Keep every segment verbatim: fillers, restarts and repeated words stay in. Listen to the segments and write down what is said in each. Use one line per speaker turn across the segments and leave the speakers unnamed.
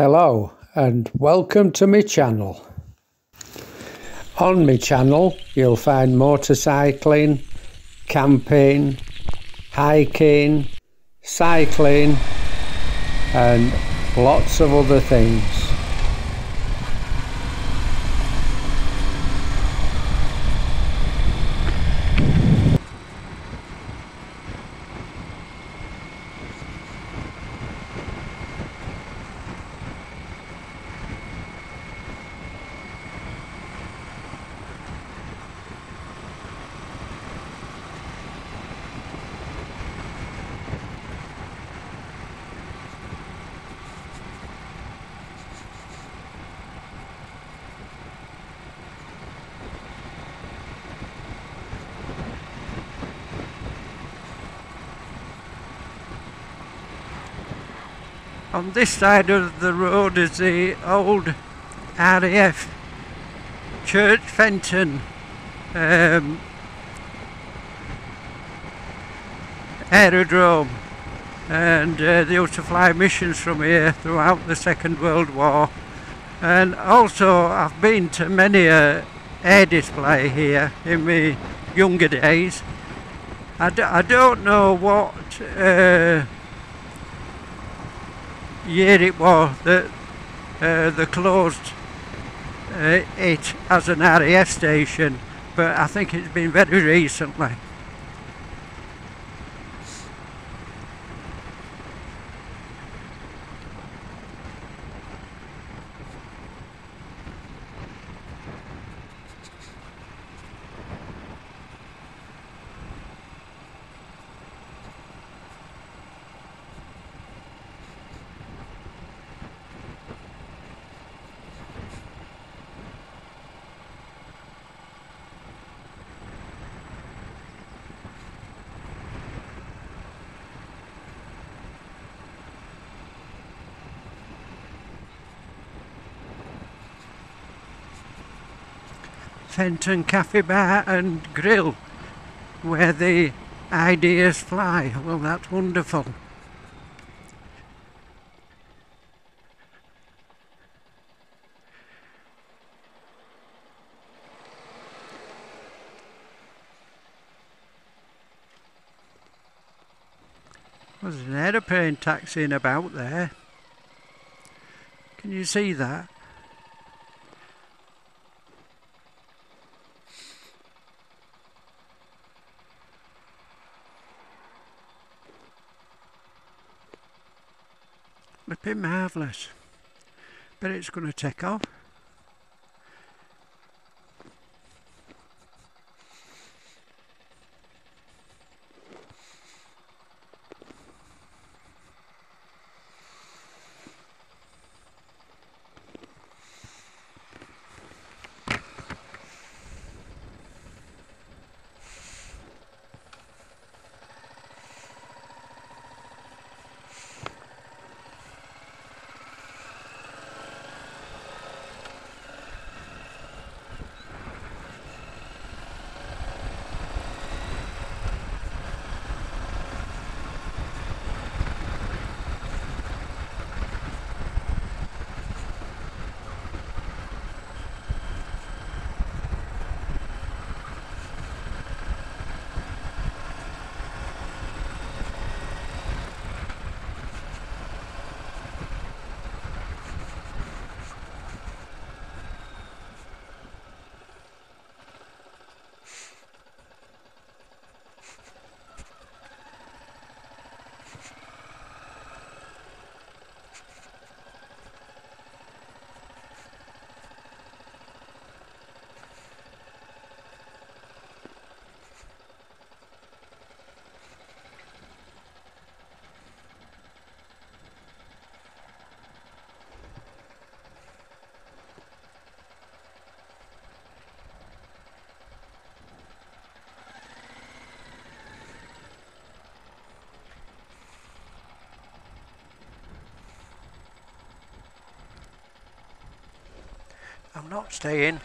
Hello and welcome to my channel. On my channel you'll find motorcycling, camping, hiking, cycling and lots of other things. On this side of the road is the old R A F Church Fenton um, Aerodrome, and uh, they used to fly missions from here throughout the Second World War. And also I've been to many a air display here in my younger days. I, d I don't know what uh, year it was that uh, they closed uh, it as an R A F station, but I think it's been very recently. Fenton Cafe Bar and Grill, where the ideas fly. Well, that's wonderful. There's an aeroplane taxiing about there. Can you see that? Flipping marvellous. But it's going to take off. I'm not staying.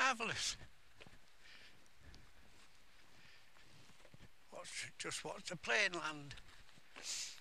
marvellous. Watch, just watch the plane land.